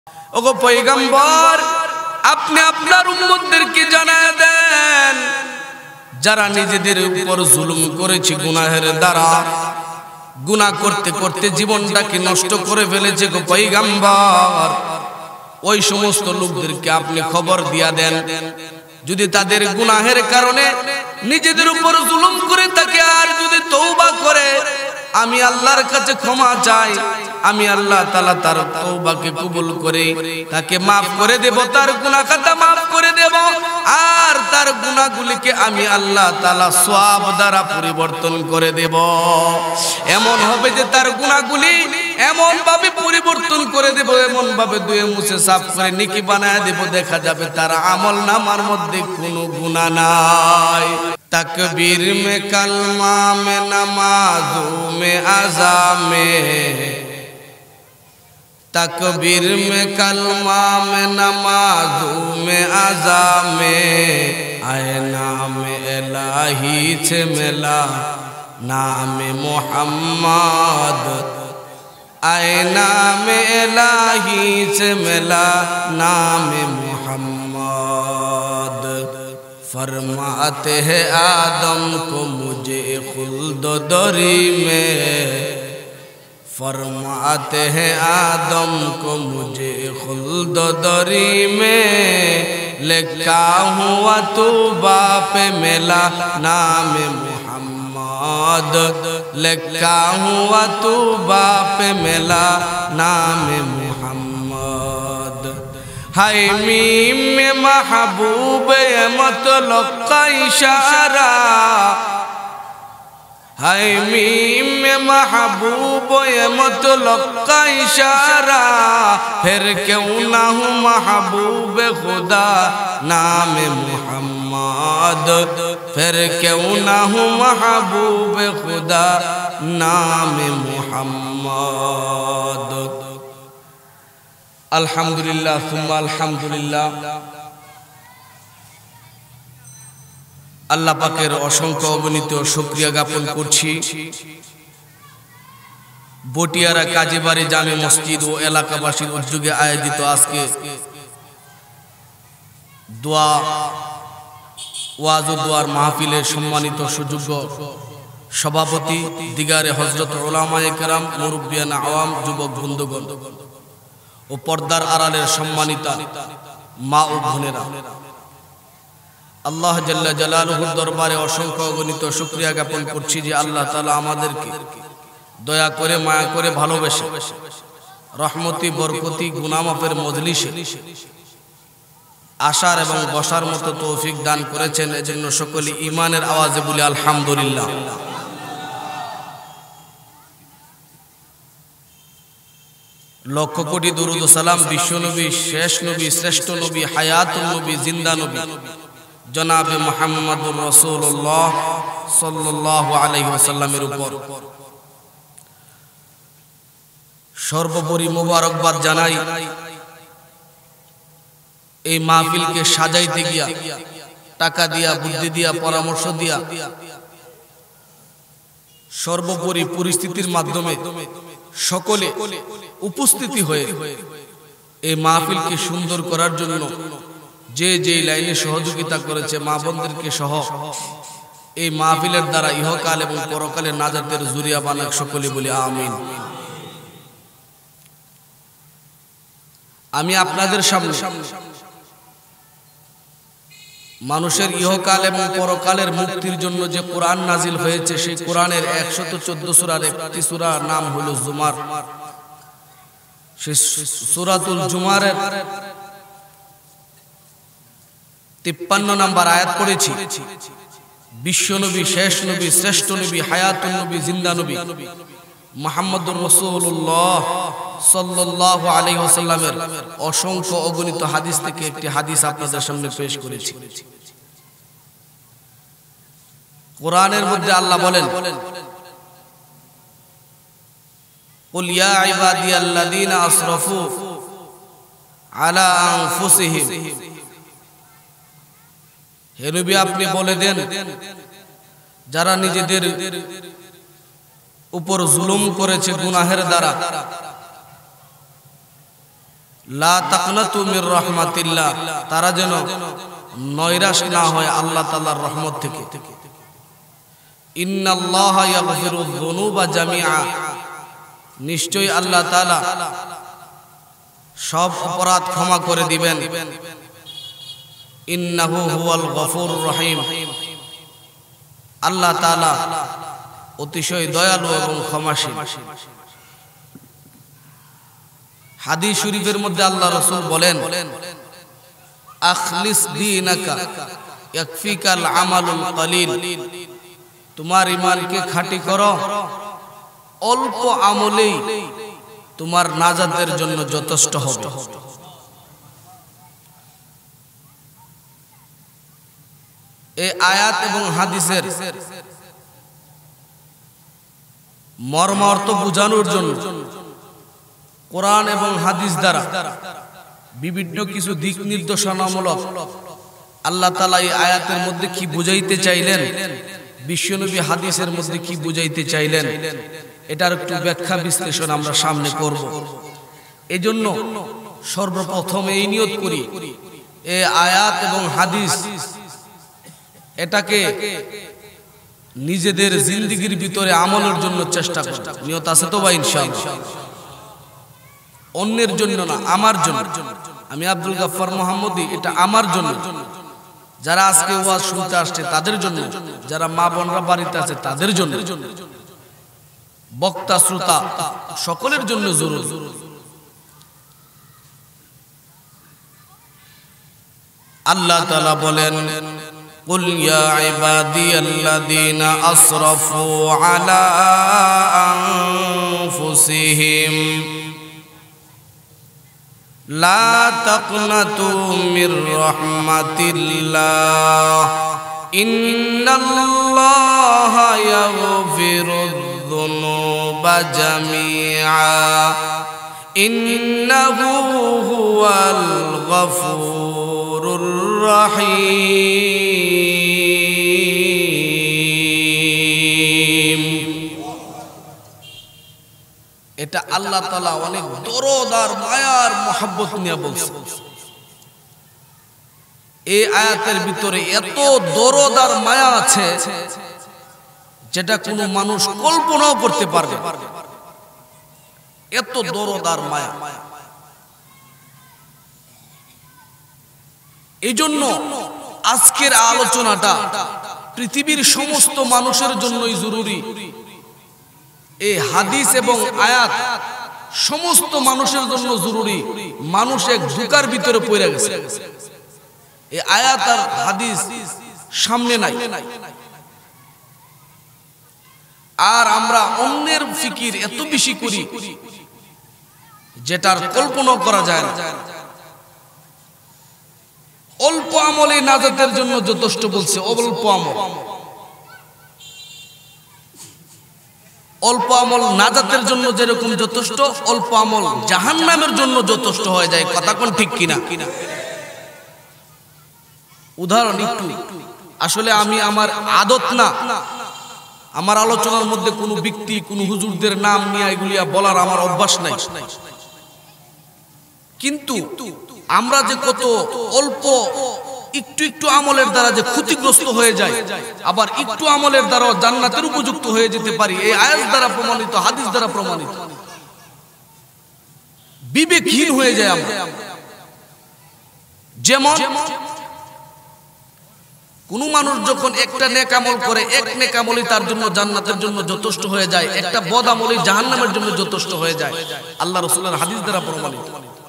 ওগো পয়গম্বর, আপনি আপনার উম্মতদেরকে জানায় দেন, যারা নিজেদের উপর জুলুম করেছে গুনাহের দ্বারা, গুনাহ করতে করতে জীবনটাকে নষ্ট করে ফেলেছে, গো পয়গম্বর, ওই সমস্ত লোকদেরকে আপনি খবর দিয়া দেন, যদি তাদের গুনাহের কারণে নিজেদের উপর জুলুম করে থাকে আর যদি তওবা করে, আমি আল্লাহর কাছে ক্ষমা চাই, আমি আল্লাহ তাআলা তার তওবাকে কবুল করে তাকে maaf করে দেব, তার গুনাহ খাতা maaf করে দেব, আর তার গুনাহগুলিকে আমি আল্লাহ তাআলা সওয়াব দ্বারা পরিবর্তন করে দেব। এমন হবে যে তার গুনাহগুলি এমন ভাবে পরিবর্তন করে দেব, এমন ভাবে ধুয়ে মুছে সাফ করে নেকি বানায় দেব, দেখা যাবে তার আমলনামার মধ্যে কোনো গুনাহ নাই। तकबीर में कलमा में नमाजों में अज़ा में, तकबीर में कलमा में नमाजों में अज़ा में, आए नाम इलाही से मिला नाम मोहम्मद, आए नाम इलाही से मिला नाम मोहम्मद। फरमाते हैं आदम को मुझे खुल्द दरी में, फरमाते हैं आदम को मुझे खुल्द दरी में, लिखा हुआ तौबा पे मिला नाम मोहम्मद, लिखा हुआ तौबा पे मिला नाम मोहम्मद। हाय मीम में महबूब मतलब का इशारा, हाय मीम में महबूब मतलब का इशारा, फिर क्यों ना हूँ महबूब खुदा नाम मोहम्मद, फिर क्यों ना हूँ महबूब खुदा नाम मोहम्मद। अल्हम्दुलिल्लाह सुम्मा अल्हम्दुलिल्लाह। আল্লাহ পাকের অসংখ্য অগণিত শুকরিয়া জ্ঞাপন করছি, বটিয়ারা কাজীবাড়ি জামে মসজিদ ও এলাকাবাসীর উদ্যোগে আয়োজিত আজকে দোয়া ওয়াজ ও দোয়ার মাহফিলের সম্মানিত সুযোগ্য সভাপতি দিগারে হযরত উলামায়ে কেরাম, মুরব্বিয়ান আওয়াম, যুবক বন্ধুগণ ও পর্দার আড়ালের সম্মানিতা মা ও বোনেরা, আল্লাহ জাল্লা জালালুহুর দরবারে অসংখ্য অগণিত শুকরিয়া জ্ঞাপন করছি যে আল্লাহ তাআলা আমাদেরকে দয়া করে মায়া করে ভালোবেসে রহমতি বরকতি গুনাহ মাফের মজলিসে আসার এবং বসার মতো তৌফিক দান করেছেন। এজন্য সকলে ঈমানের আওয়াজে বলি আলহামদুলিল্লাহ। লক্ষ কোটি দুরূদ ও সালাম বিশ্ব নবী, শেষ নবী, শ্রেষ্ঠ নবী, হায়াতুন নবী, জিন্দা নবী জনাবে মুহাম্মদুর রাসূলুল্লাহ সাল্লাল্লাহু আলাইহি ওয়াসাল্লামের উপর। সর্বোপরি মোবারকবাদ জানাই এই মাহফিলকে সাজাইতে গিয়া, টাকা দিয়া, বুদ্ধি দিয়া, পরামর্শ দিয়া, সর্বোপরি পরিস্থিতির মাধ্যমে সকলে উপস্থিতি হয়ে এই মাহফিলকে সুন্দর করার জন্য যে যে লাইনে সহযোগিতা করেছে মা বোনদেরকে সহ এই মাহফিলের দ্বারা ইহকাল এবং পরকালে নাজাতের জুরিয়া বানাক, সকলে বলি আমিন। আমি আপনাদের সামনে মানুষের ইহকাল এবং পরকালের মুক্তির জন্য যে কোরআন নাজিল হয়েছে, সেই কোরআনের 114 সূরার একটি সূরা নাম হলো জুমার। সেই সূরাতুল জুমারের 53 নম্বর আয়াত পড়েছি। বিশ্বনবী, শেষ নবী, শ্রেষ্ঠ নবী, হায়াতুন নবী, জিন্দা নবী মুহাম্মদুর রাসূলুল্লাহ সাল্লাল্লাহু আলাইহি ওয়াসাল্লামের অসংখ্য অগণিত হাদিস থেকে একটি হাদিস আপনাদের সামনে পেশ করেছি। কোরআনের মধ্যে আল্লাহ বলেন, কুল ইয়া ইবাদিয়াল্লাযীনা আসরাফু আলা আনফুসিহিম, হে নবী আপনি বলে দেন, যারা নিজেদের উপর জুলুম করেছে গুনাহের দ্বারা, লা তাকনাতু মির রাহমাতিল্লাহ, তারা যেন নৈরাশ না হয় আল্লাহ তাআলার রহমত থেকে। ইন্নাল্লাহা ইয়াগফিরুয যুনুবা জামিআ, নিশ্চয়ই আল্লাহ তাআলা সব অপরাধ ক্ষমা করে দিবেন। ইন্নাহু হুয়াল গফুরুর রহিম, আল্লাহ তাআলা অতিশয় দয়ালু এবং ক্ষমাশীল। হাদিস শরীফের মধ্যে আল্লাহ রাসূল বলেন, আখলিস দীনাকা ইয়াকফিকাল আমালুল কলিল, তোমার ঈমানকে খাঁটি করো, অল্প আমলেই তোমার নাজাতের জন্য যথেষ্ট হবে। এই আয়াত এবং হাদিসের মর্মার্থ বোঝানোর জন্য কোরআন এবং হাদিস দ্বারা বিভিন্ন কিছু দিক নির্দেশনামূলক আল্লাহ তাআলা এই আয়াতের মধ্যে কি বুঝাইতে চাইলেন, বিশ্বনবী হাদিসের মধ্যে কি বুঝাইতে চাইলেন, এটার একটু ব্যাখ্যা বিশ্লেষণ আমরা সামনে করব। এজন্য সর্বপ্রথম এই নিয়ত করি, এই আয়াত এবং হাদিস এটাকে নিজেদের জিন্দেগীর ভিতরে আমলের জন্য চেষ্টা করব। নিয়ত আছে তো ভাই ইনশাআল্লাহ? অন্যের জন্য না, আমার জন্য। আমি আব্দুল গাফফার মোহাম্মদী, এটা আমার জন্য। যারা আজকে ওয়াজ শুনতে আসছে তাদের জন্য, যারা মা বোনরা বাড়িতে আছে তাদের জন্য, বক্তা শ্রোতা সকলের জন্য জরুরি। আল্লাহ তাআলা বলেন, কুল ইয়া ইবাদিয়াল্লাযীনা আসরাফু আলা আনফুসিহিম লা তাকনাতু মির রাহমাতিল্লাহ ইন্নাল্লাহা ইয়াগফিরুয যুনুবা জামিআ ইন্নাহু হুয়াল গফুরুর রহিম। এটা আল্লাহ তাআলা অনেক দরদ আর মায়ার মহব্বত নিয়ে বলছেন। এই আয়াতের ভিতরে এত দরদ আর মায়া আছে যেটা কোনো মানুষ কল্পনাও করতে পারবে। এত দরদ আর মায়া। এই জন্য আজকের আলোচনাটা পৃথিবীর সমস্ত মানুষের জন্যই জরুরি। এই হাদিস এবং আয়াত সমস্ত মানুষের জন্য জরুরি। মানুষ এক ধোঁকার ভিতরে পড়ে গেছে। এই আয়াত আর হাদিস সামনে নাই, আর আমরা অন্যের ফিকির এত বেশি করি যেটার কল্পনা করা যায় না। অল্প আমলে নাজাতের জন্য যথেষ্ট বলছে। অল্প আমল, অল্প আমল নাজাতের জন্য যেরকম যথেষ্ট, অল্প আমল জাহান্নামের জন্য যথেষ্ট হয়ে যায়। কথা কোন ঠিক কিনা? উদাহরণ একটু, আসলে আমি আমার আদত না, আমার আলোচনার মধ্যে কোনো ব্যক্তি কোনো হুজুরদের নাম নিয়ে এগুলিয়া বলার আমার অভ্যাস নাই। কিন্তু আমরা যে কত অল্প একটু একটু আমলের দ্বারা যে ক্ষতিগ্রস্ত হয়ে যায়, আবার একটু আমলের দ্বারা জান্নাতের উপযুক্ত হয়ে যেতে পারি, এই আয়াত দ্বারা প্রমাণিত, হাদিস দ্বারা প্রমাণিত। বিবেকহীন হয়ে যায় আমরা। যেমন কোন মানুষ যখন একটা নেক আমল করে, এক নেক আমলই তার জন্য জান্নাতের জন্য যথেষ্ট হয়ে যায়, একটা বদ আমলই জাহান্নামের জন্য যথেষ্ট হয়ে যায়। আল্লাহ রাসূলের হাদিস দ্বারা প্রমাণিত।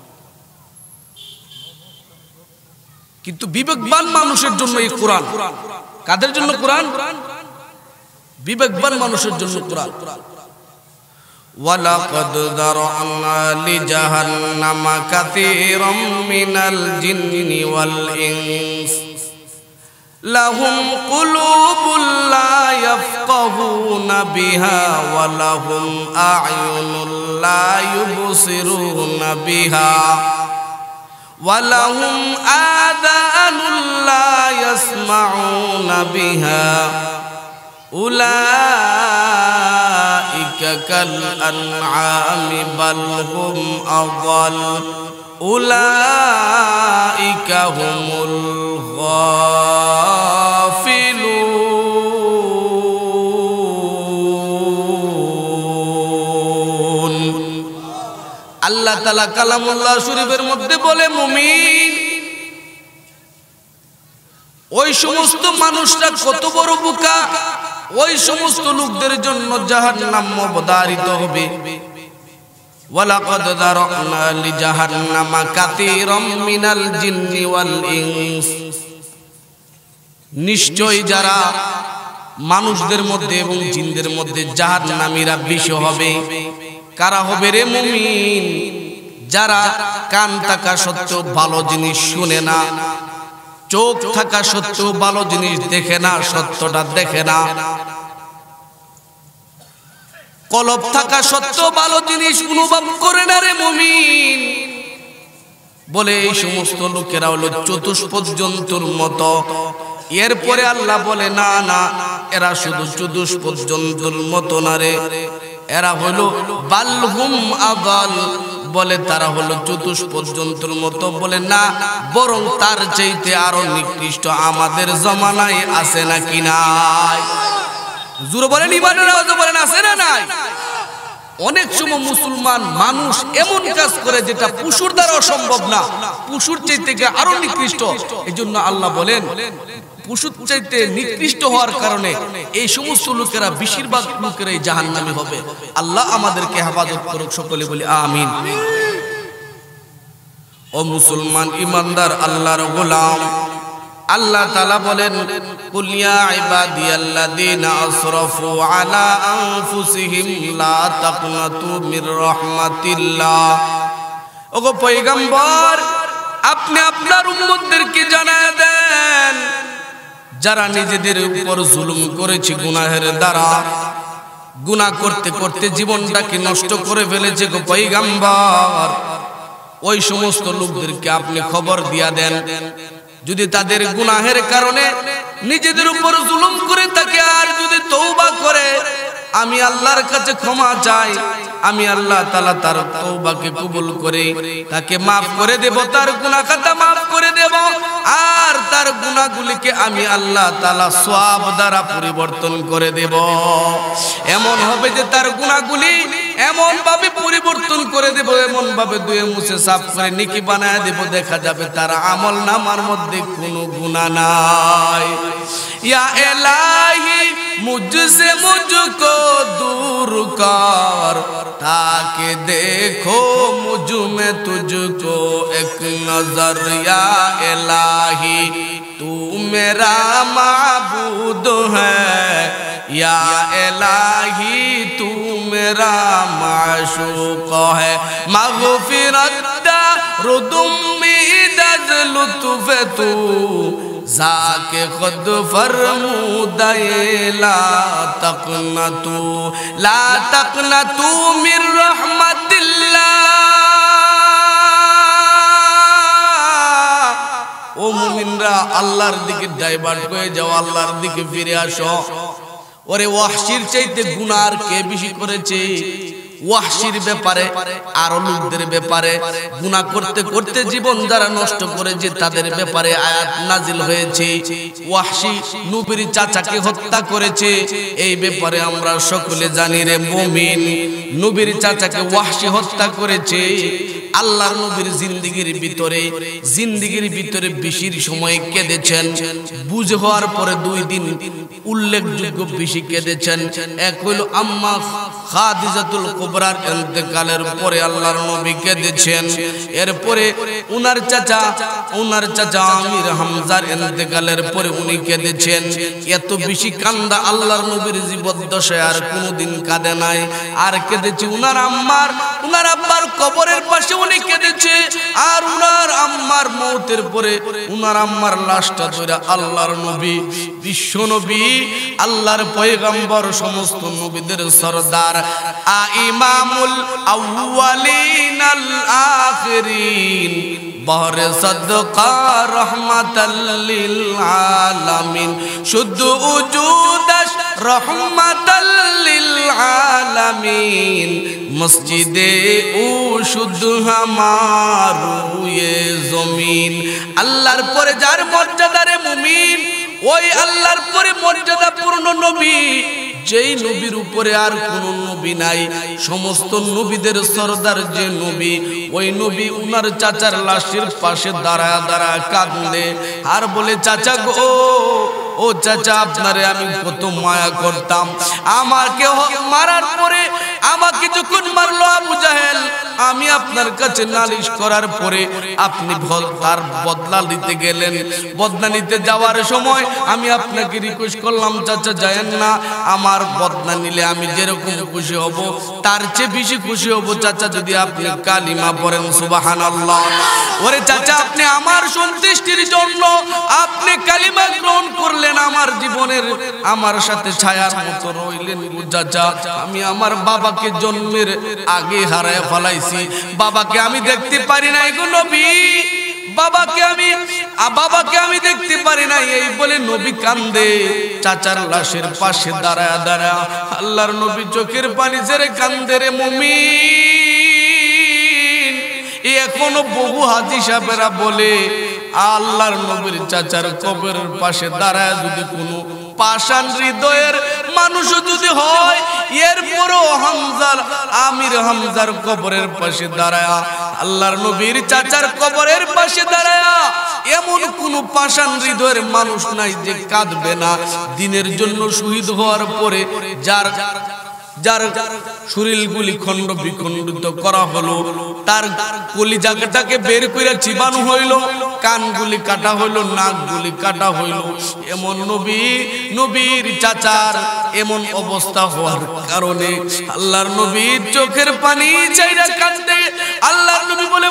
কিন্তু বিবেকবান মানুষের জন্য এই কোরআন। কাদের জন্য কোরআন? বিবেকবান মানুষের জন্য কোরআন। ওয়ালাকাদ যারানা লিজাহান্নামা কাসীরাম মিনাল জিন্নি ওয়াল ইনস লাহুম কুলুবুল লা ইয়াফকাহুনা বিহা ওয়া লাহুম আ'য়ুনুল লা ইউবসিরুনা বিহা ওয়ালাহুম আযানুল লা ইয়াসমাউনা বিহা উলাইকা কাল আনআমি বাল হুম আযাল উলাইকা হুমুল গাফিলুন। আল্লাহ তাআলা কালামুল্লাহ শরীফের মধ্যে বলে, মুমিন ওই সমস্ত মানুষরা কত বড় বোকা, ওই সমস্ত লোকদের জন্য জাহান্নাম অবধারিত হবে। ওয়ালাকাদ যারানা লিজাহান্নামা কাসীরাম মিনাল জিন্নি ওয়াল ইনস। নিশ্চয় যারা মানুষদের মধ্যে এবং জিনদের মধ্যে জাহান্নামীরা বেশি হবে। কারা হবে রে মুমিন? যারা কান থাকা সত্ত্বেও ভালো জিনিস শুনে না, চোখ থাকা সত্ত্বেও ভালো জিনিস দেখে না, সত্যটা দেখে না, কলব থাকা সত্ত্বেও ভালো জিনিস অনুভব করে না রে মুমিন। বলে এই সমস্ত লোকেরা হলো চতুষ্পদ জন্তুর মতো। এরপরে আল্লাহ বলে, না না, এরা শুধু চতুষ্পদ জন্তুর মতো না রে, এরা হলো বালহুম আদাল। বলে তারা হলো চতুষ্পদ জন্তুর মতো। বলে না, বরং তার চাইতে আরো নিকৃষ্ট আমাদের জমানায় আছে নাকি নাই? জোরে বলেন, ইমানের আওয়াজে বলেন, আছে না নাই? অনেক সময় মুসলমান মানুষ এমন কাজ করে যেটা পশুর দ্বারা অসম্ভব না, পশুর চাইতে আরো নিকৃষ্ট। এই জন্য আল্লাহ বলেন, পশুর চাইতে নিকৃষ্ট হওয়ার কারণে এই সমস্ত লোকেরা, বেশিরভাগ লোকেরাই জাহান্নামী হবে। আল্লাহ আমাদেরকে হেফাজত করুক, সকলে বলি আমিন। ও মুসলমান ইমানদার আল্লাহর গোলাম, আল্লাহ তাআলা বলেন, কুল ইয়া ইবাদিয়াল্লাযীনা আসরাফু আলা আনফুসিহিম লা তাকনাতু মির রাহমাতিল্লাহ। ওগো পয়গম্বর, আপনি আপনার উম্মতদেরকে জানায় দেন, যারা নিজেদের উপর জুলুম করেছে গুনাহের দ্বারা, গুনাহ করতে করতে জীবনটাকে নষ্ট করে ফেলেছে। গো পয়গম্বর, ওই সমস্ত লোকদেরকে আপনি খবর দিয়া দেন, যদি তাদের গুনাহের কারণে নিজেদের উপর জুলুম করে থাকে আর যদি তওবা করে, আমি আল্লাহর কাছে ক্ষমা চাই, আমি আল্লাহ তাআলা তার তওবাকে কবুল করে তাকে maaf করে দেব, তার গুনাহ খাতা maaf করে দেব, আর তার গুনাহগুলিকে আমি আল্লাহ তাআলা সওয়াব দ্বারা পরিবর্তন করে দেব। এমন হবে যে তার গুনাহগুলি এমন ভাবে পরিবর্তন করে দেব, এমন ভাবে ধুয়ে মুছে সাফ করে নেকি বানায় দেব, দেখা যাবে তার আমল নামার মধ্যে কোনো গুনাহ নাই। ইয়া ইলাহি মুঝসে মুঝকো दूर कर, ताकि देखो मुझ में तुझको एक नजर। या इलाही तू मेरा माबूद है, या इलाही तू मेरा माशूक है। मग़फ़िरत रुदुम्मी दज़ लुत्फ़ तू जाके खुद फरमूदे ला तक़नतू मिर रहमतिल्लाह। ও মুমিনরা, আল্লাহর দিকে ডাইভার্ট হয়ে যাও, আল্লাহর দিকে ফিরে আসো। ওরে ওয়াহশির চাইতে গুনাহ কে বেশি করেছে? ওয়াহশির ব্যাপারে আর লোকদের ব্যাপারে গুনাহ করতে করতে জীবন যারা নষ্ট করেছে তাদের ব্যাপারে আয়াত নাজিল হয়েছে। ওয়াহশি নবীর চাচাকে হত্যা করেছে, এই ব্যাপারে আমরা সকলে জানি রে মুমিন। নবীর চাচাকে ওয়াহশি হত্যা করেছে। আল্লাহর নবীর জিন্দেগির ভিতরে বেশির সময় কেঁদেছেন, বুঝ হওয়ার পরে 2 দিন উল্লেখযোগ্য বেশি কেঁদেছেন। এক হইল আম্মা খাদিজাতুল কুবরার ইন্তেকালের পরে আল্লাহর নবী কেঁদেছেন। এরপরে উনার চাচা আমির হামজার ইন্তেকালের পরে উনি কেঁদেছেন। এত বেশি কান্দা আল্লাহর নবীর জীবদ্দশায় আর কোনোদিন কাঁদে নাই। আর কেঁদেছে উনার আব্বার কবরের পাশে উনি কেঁদেছে। আর উনার আম্মার মওতের পরে উনার আম্মার লাশটা ধরে আল্লাহর নবী, বিশ্ব নবী, আল্লাহর পয়গম্বর, সমস্ত নবীদের সরদার, ইমামুল আউয়ালিন আল আখিরিন, বহরে সদকা রহমাতাল লিল আলামিন শুদ্ধ উজুদাস রহমাতাল লিল আলামিন মসজিদে ও শুদ্ধ হামার এ জমিন। আল্লাহর পরে যার মর্যাদা রে মুমিন, ওই আল্লাহর পরে মর্যাদাপূর্ণ নবী, যেই নবীর উপরে আর কোন নবী নাই, সমস্ত নবীদের সরদার যে নবী, ওই নবী উনার চাচার লাশের পাশে দাঁড়ায় দাঁড়ায় কাঁদে আর বলে, চাচা গো, ও চাচা, আপনারে আমি কত মায়া করতাম। আমাকে মারার পরে আমাকে যখন মারলো আবু জাহেল, আমি আপনার কাছে নালিশ করার পরে আপনি তার বদলা নিতে গেলেন। বদলা নিতে যাওয়ার সময় আমি আপনাকে রিকোয়েস্ট করলাম, চাচা যায়েন না, আমার বদলা নিলে আমি যেরকম খুশি হব তার চেয়ে বেশি খুশি হব চাচা যদি আপনি কালিমা পড়েন সুবহানাল্লাহ। ওরে চাচা, আপনি আমার সন্তুষ্টির জন্য আপনি কালিমা গ্রহণ করলেন, আমার জীবনের আমার সাথে ছায়ার মতো রইলেন চাচা। আমি আমার বাবাকে জন্মের আগে হারায় ফেলাইছি, বাবাকে আমি দেখতে পারি নাই গো নবী, বাবাকে আমি দেখতে পারি নাই। এই বলে নবী কান্দে চাচার লাশের পাশে দাঁড়ায় দাঁড়ায়। আল্লাহর নবী চোখের পানি ছেড়ে কান্দে রে মুমিন। এখনো বহু হাজি সাহেবেরা বলে, আল্লাহর নবীর চাচার কবরের পাশে দাঁড়ায় যদি কোনো পাষাণ হৃদয়ের মানুষ যদি হয়, এরপরও আমির হামজার কবরের পাশে দাঁড়ায়, আল্লাহর নবীর চাচার কবরের পাশে দাঁড়ায় এমন কোন পাষাণ হৃদয়ের মানুষ নাই যে কাঁদবে না। দিনের জন্য শহীদ হওয়ার পরে যার শরীরগুলি খণ্ড বিখণ্ডিত করা হলো, তার কলিজাটাকে বের করে চিবানো হইল, কানগুলি কাটা হইল, নাকগুলি কাটা হইল, এমন নবীর চাচার এমন অবস্থা হওয়ার কারণে আল্লাহর নবীর চোখের পানি চাইরা কাঁদতে। আল্লাহর নবী বলে,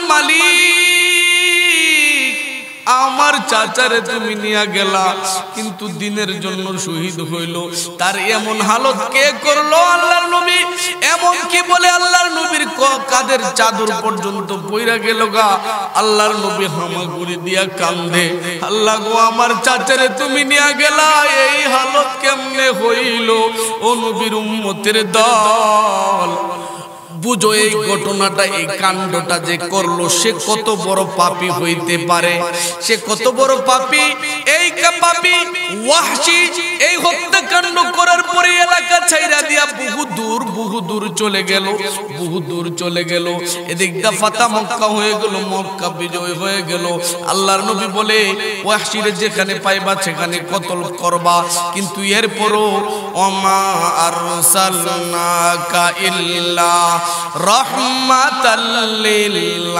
মালিক, আমার চাচারে তুমি নিয়ে গেলা, কিন্তু দিনের জন্য শহীদ হইল, তার এমন হালত কে করলো? আল্লাহর নবী। এমন কি বলে আল্লাহর নবীর কাদের চাদর পর্যন্ত পইরা গেল গা। আল্লাহর নবী হামাগুড়ি দিয়া কান্দে, আল্লাহ গো, আমার চাচারে তুমি নিয়ে গেলা, এই হালত কেমনে হইল? ও নবীর উম্মতের দল, বুঝো এই ঘটনাটা, এই কাণ্ডটা যে করলো সে কত বড় পাপী হইতে পারে, সে কত বড় পাপী। এই পাপী ওয়াহশী এই হত্যাকাণ্ড করার পরে এলাকা ছাইরা দিয়া বহু দূর চলে গেল, এদিকটা ফাতা মক্কা হয়ে গেল, মক্কা বিজয় হয়ে গেল। আল্লাহর নবী বলে, ওয়াহশীরে যেখানে পাইবা সেখানে কতল করবা, কিন্তু এরপরও ওমা আরসালনাকা ইল্লা রহমাতাল লিল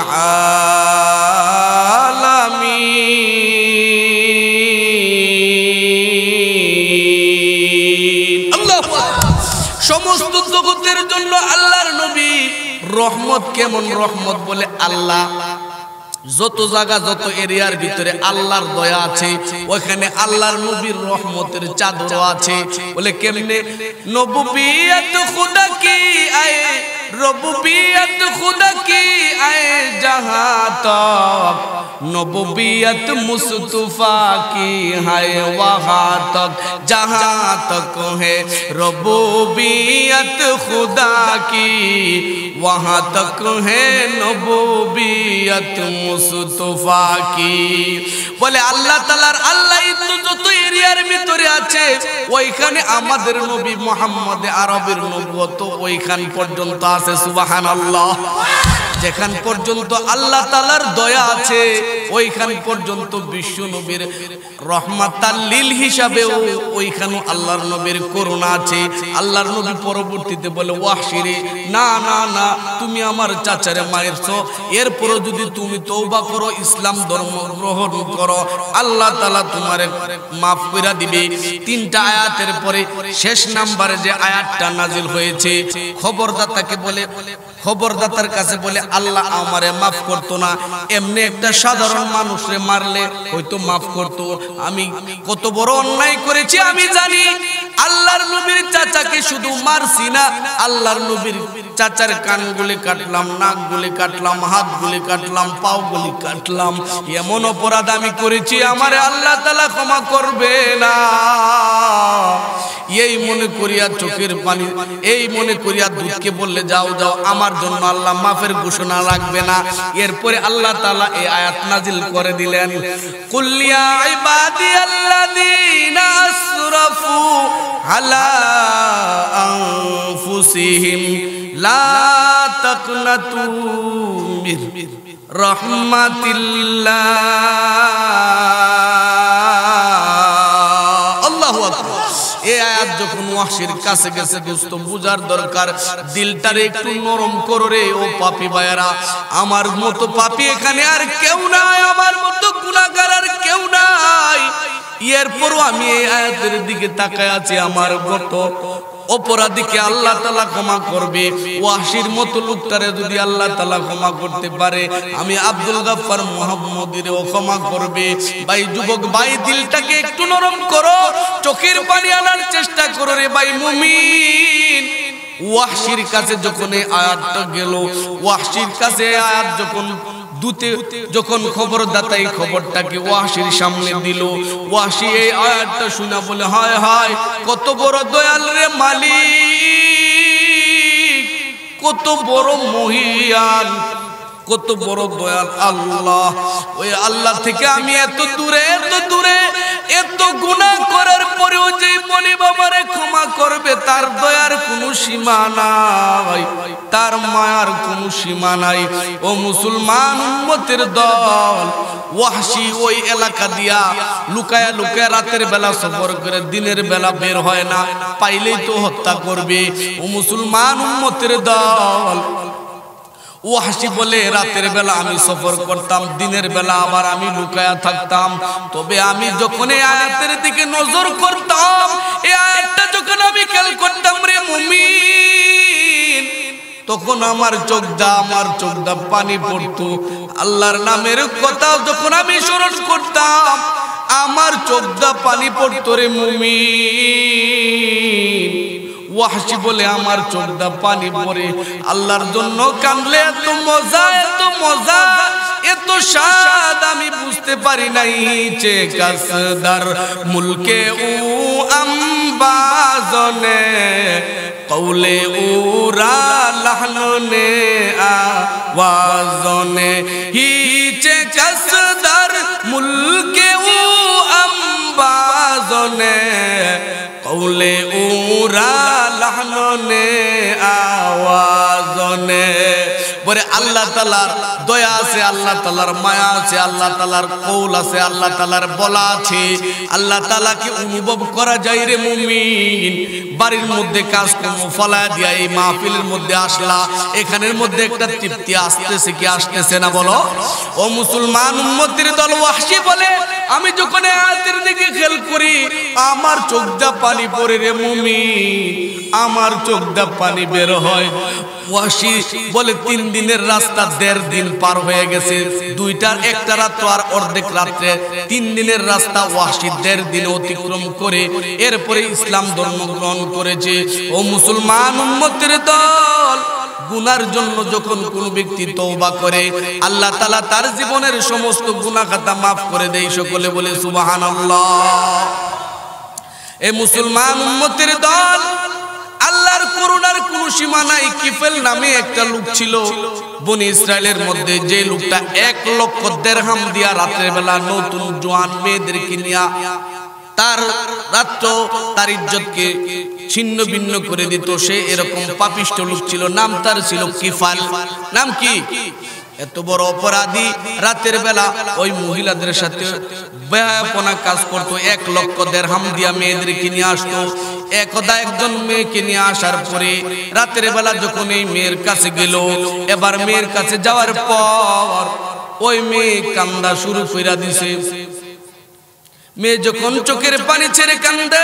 আলামিন। আল্লাহু আকবার। সমস্ত জগতের জন্য আল্লাহর নবী রহমত। কেমন রহমত? বলে আল্লাহ যত জায়গা, যত এরিয়ার ভিতরে আল্লাহর দয়া আছে, ওখানে আল্লাহর নবীর রহমতের চাদর আছে। বলে কেমনে? নবুবিয়ত খুদা কি আয়ে, রবুবিয়ত খুদা কি আয়ে জাহাঁ তক, নবুবিয়ত মুস্তফা কি হায় ওয়াহাঁ তক, জাহাঁ তক है रबूबियत खुदा की वहाँ तक है नबूबियत मुस्तफा की। বলে আল্লাহ তাআলার আল্লাহ যত এরিয়ার ভিতরে আছে ওইখানে আমাদের নবী মুহাম্মদ আরবের নবুয়ত ওইখান পর্যন্ত আছে। সুবহানাল্লাহ। যেখান পর্যন্ত আল্লাহ তাআলার দয়া আছে ওইখান পর্যন্ত বিশ্ব নবীর রহমাতাল লিল হিসাবে ওইখানে আল্লাহর নবীর করুণা আছে। আল্লাহর নবী পরবর্তীতে বলে, ওয়াহশীরে, না না না, তুমি আমার চাচারে মারছো, এরপরও যদি তুমি তওবা করো, ইসলাম ধর্ম গ্রহণ করো, আল্লাহ তাআলা তোমারে মাফ করে দিবে। তিনটা আয়াতের পরে শেষ নাম্বারে যে আয়াতটা নাজিল হয়েছে, খবরদাতাকে বলে, খবরদাতার কাছে বলে, আল্লাহ আমারে মাফ করতো না, এমনি একটা সাধারণ মানুষরে মারলে হয়তো মাফ করতো। আমি কত বড় অন্যায় করেছি আমি জানি। আল্লাহর নবীর চাচাকে শুধু মারছি না, আল্লাহর নবীর চাচার কানগুলি কাটলাম, নাকগুলি কাটলাম, হাতগুলি কাটলাম, পাগুলি কাটলাম, এমন অপরাধ আমি করেছি আমারে আল্লাহ তাআলা ক্ষমা করবে না। এই মনে করিয়া চোখের পানি, এই মনে করিয়া দুধকে বললে যাও যাও, আমার জন্য আল্লাহ মাফের ঘোষণা রাখবে না। এরপরে আল্লাহ তাআলা এই আয়াত নাজিল করে দিলেন, কুল ইয়া ইবাদিয়াল্লাযীনা আসরাফু আলা আনফুসিহিম লা তাকনাতু মির রাহমাতিল্লাহ। আল্লাহু আকবার। এই আয়াত যখন ওয়াহশীর কাছে গেছে, দোস্ত বুঝার দরকার, দিলটারে একটু নরম করো রে ও পাপী ভাইয়েরা। আমার মতো পাপী এখানে আর কেউ নাই, আমার মতো গুনাহগার আর কেউ নাই। এরপরও আমি এই আয়াতের দিকে তাকায় আছি, আমার মতো অপরাধীকে আল্লাহ তাআলা ক্ষমা করবে। ওয়াহশীর মতো লোকটারে যদি আল্লাহ তাআলা ক্ষমা করতে পারে, আমি আব্দুল গাফফার মুহাম্মদীরও ক্ষমা করবে। ভাই যুবক ভাই, দিলটাকে একটু নরম করো, চোখের পানি আনার চেষ্টা করো রে ভাই মুমিন। ওয়াহশীর কাছে যখন এই আয়াতটা গেল, ওয়াহশীর কাছে আয়াত যখন দূতে যখন খবরদাতা এই খবরটাকে ওয়াহশীর সামনে দিল, ওয়াহশী এই আয়াতটা শুনে বলে, হায় হায় কত বড় দয়াল রে মালিক, কত বড় মহিয়ান, কত বড় দয়াল আল্লাহ। ওই আল্লাহ থেকে আমি এত দূরে এত গুনাহ করার পরেও যে মনি বাবারে ক্ষমা করবে, তার দয়ার কোনো সীমা নাই, তার মায়ার কোনো সীমা নাই। ও মুসলমান উম্মতের দল, ওয়াহশী ওই এলাকা দিয়া লুকায়া লুকায়া রাতের বেলা সফর করে, দিনের বেলা বের হয় না, পাইলেই তো হত্যা করবে। ও মুসলমান উম্মতের দল, ওয়াহশী বলে রাতের বেলা আমি সফর করতাম, দিনের বেলা আবার আমি লুকায়া থাকতাম। তবে আমি যখন এই আয়াতের দিকে নজর করতাম, এই আয়াতটা যখন আমি খেয়াল করতাম রে মুমিন, তখন আমার চোখ দা পানি পড়তো। আল্লাহর নামের কথা যখন আমি স্মরণ করতাম, আমার চোখ দা পানি পড়তো রে মুমিন। ওয়াহশী বলে আমার চোখ দা পানি পড়ে, আল্লাহর জন্য কাঁদলে এত মজা, এত মজা, এত স্বাদ আমি বুঝতে পারি নাই। চে কাসদার মুলকে উ আম্বাজনে কৌলে উরা লাহনে আওয়াজনে, হিচে কাসদার মুলকে উ আম্বাজনে কৌলে উরা লাহনে আওয়াজনে। পরে আল্লাহ তাআলার দয়া আছে, আল্লাহ তাআলার মায়া আছে, আল্লাহ তাআলার কৌল আছে, আল্লাহ তাআলার বলা আছে। আল্লাহ তাআলাকে অনুভব করা যায় রে মুমিন। বাড়ির মধ্যে কাজকর্ম ফলা দিয়া এই মাহফিলের মধ্যে আসলা, এখানের মধ্যে একটা তৃপ্তি আসতেছে কি আসতেছে না বলো? ও মুসলমান উম্মতের দল, ওয়াহশী বলে আমি যখন আয়াতের দিকে খেয়াল করি, আমার চোখ দা পানি পড়ে রে মুমিন, আমার চোখ দা পানি বের হয়। ওয়াহশী বলে 3 দিনের রাস্তা 1.5 দিন পার হয়ে গেছে, 2টার 1টা রাত আর অর্ধেক রাত্রে, 3 দিনের রাস্তা ওয়াহশী 1.5 দিন অতিক্রম করে এরপরে ইসলাম ধর্ম গ্রহণ করেছে। ও মুসলমান উম্মতের দল, গুনার জন্য যখন কোন ব্যক্তি তওবা করে, আল্লাহ তাআলা তার জীবনের সমস্ত গুনাহ খাতা maaf করে দেয়। সকলে বলে সুবহানাল্লাহ। এ মুসলমান উম্মতের দল, আল্লাহর করুণার কোনো সীমা নাই। কিফেল নামে একটা লোক ছিল বনি ইসরায়েলের মধ্যে, যে লোকটা 1 লক্ষ দিরহাম দিয়া রাতের বেলা নতুন জওয়ান মেয়েদেরকে নিয়া তার রাত্র তার ইজ্জতকে ছিন্ন ভিন্ন করে দিত। সে এরকম পাপিষ্ঠ লোক ছিল, নাম তার ছিল কিফাল। নাম কি? এত বড় অপরাধী রাতের বেলা ওই মহিলাদের সাথে বেহায়াপনা কাজ করতো। 1 লক্ষ দিরহাম দিয়া মেয়েদেরকে নিয়ে আসতো। একদা একজন মেয়েকে নিয়ে আসার পরে রাতের বেলা যখন এই মেয়ের কাছে গেল, এবার মেয়ের কাছে যাওয়ার পর ওই মেয়ে কান্দা শুরু কইরা দিছে। মেয়ে যখন চোখের পানি ছেড়ে কান্দে,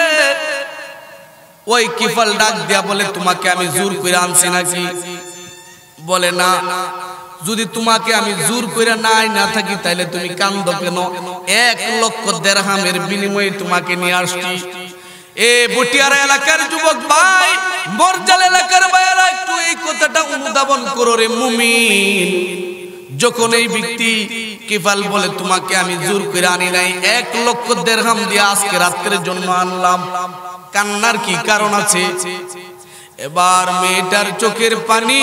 ওই কিফাল ডাক দিয়া বলে, তোমাকে আমি জোর করে আনছি নাকি? বলে না, যদি তোমাকে আমি জোর করে না থাকি তাহলে তুমি কান্দো কেন? 1 লক্ষ দিরহামের বিনিময়ে তোমাকে নিয়ে আসছি। এ বটিয়ারা এলাকার যুবক ভাই, বরজাল এলাকার ভাইরা একটু এই কথাটা অনুধাবন করো রে মুমিন। যখন এই ব্যক্তি কিফাল বলে তোমাকে আমি জোর করে আনি নাই, 1 লক্ষ দিরহাম দিয়ে আজকে রাতের জন্য আনলাম, কান্নার কি কারণ আছে? এবার মেয়েটার চোখের পানি,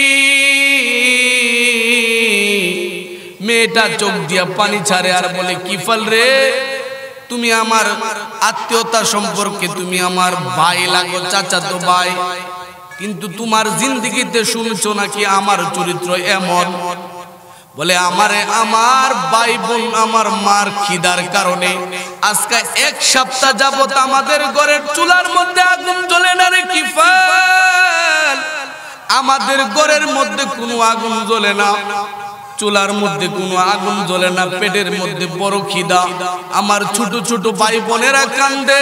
মেয়েটা চোখ দিয়া পানি ছাড়ে আর বলে কিফাল রে, তুমি আমার আত্মীয়তা সম্পর্কে তুমি আমার ভাই লাগো, চাচাতো ভাই, কিন্তু তোমার জিন্দেগিতে শুনছো নাকি আমার চরিত্র এমন? বলে আমারে আমার ভাই বোন আমার মার খিদার কারণে আজকে 1 সপ্তাহ যাবত আমাদের ঘরের চুলার মধ্যে আগুন জ্বলে না রে কিফাল, আমাদের ঘরের মধ্যে কোনো আগুন জ্বলে না, চুলার মধ্যে কোনো আগুন জ্বলে না, পেটের মধ্যে বড় খিদা, আমার ছোট ছোট ভাই বোনেরা কান্দে,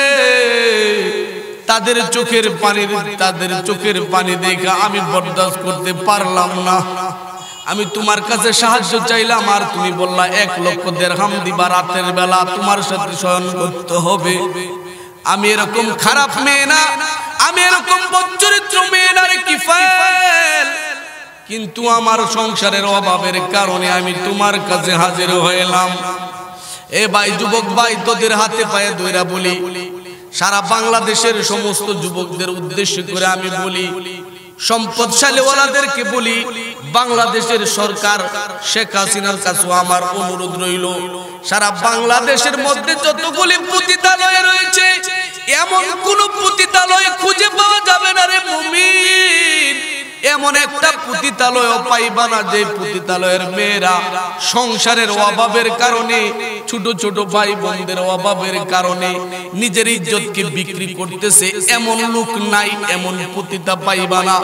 তাদের চোখের পানি দেখা আমি বরদাস্ত করতে পারলাম না, আমি তোমার কাছে সাহায্য চাইলাম আর তুমি বললা 1 লক্ষ দিরহাম দিবা, রাতের বেলা তোমার সাথে শয়ন করতে হবে। আমি এরকম খারাপ মেয়ে না, আমি এরকম বদচরিত্র মেয়ে না রে কিফাল, কিন্তু আমার সংসারের অভাবের কারণে আমি তোমার কাছে হাজির হইলাম। এ ভাই, যুবক ভাই, তোদের হাতে পায়ে ধইরা বলি, সারা বাংলাদেশের সমস্ত যুবকদের উদ্দেশ্য করে আমি বলি, সম্পদশালী ওয়ালাদেরকে বলি, বাংলাদেশের সরকার শেখ হাসিনার কাছে আমার অনুরোধ রইল, সারা বাংলাদেশের মধ্যে যতগুলি পতিতালয় রয়েছে এমন কোন পতিতালয় খুঁজে পাওয়া যাবে না রে মুমিন, এমন একটা পতিতালয় পাইবা না যে পতিতালয়ের মেয়েরা সংসারের অভাবের কারণে, ছোট ছোট ভাই বোনদের অভাবের কারণে নিজের ইজ্জতকে বিক্রি করতেছে, এমন লোক নাই, এমন পতিতা পাইবা না।